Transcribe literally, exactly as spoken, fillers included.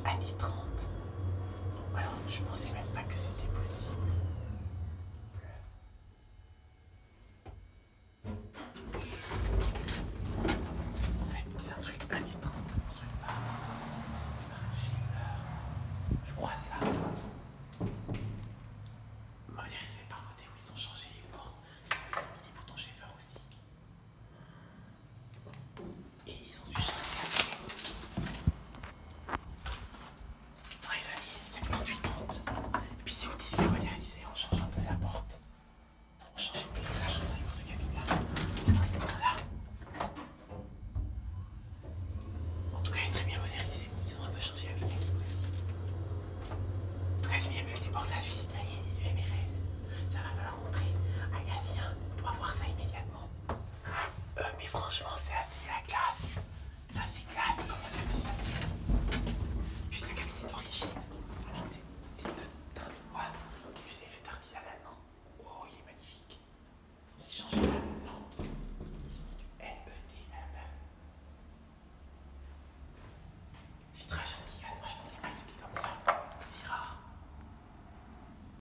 années trente. Alors, je pensais même pas que c'était possible. En fait, c'est un truc années trente, construit par, par Schindler. Je crois ça. Modélisé par côté où ils ont changé les portes. Ils ont mis des boutons Schaeffer aussi. Et ils ont dû changer la tête. Dans les années soixante-dix quatre-vingt. Et puis c'est aussi ce qu'ils ont modélisé. On change un peu la porte. On change un peu la chose dans les portes de cabine là. Voilà. En tout cas, elle est très bien modélisée. Ils ont un peu changé la mécanique aussi. En tout cas, c'est bien mieux que des portes à Suisse et du M R L. Ça va falloir montrer à Gatien. On doit voir ça immédiatement. Euh, mais franchement, c'est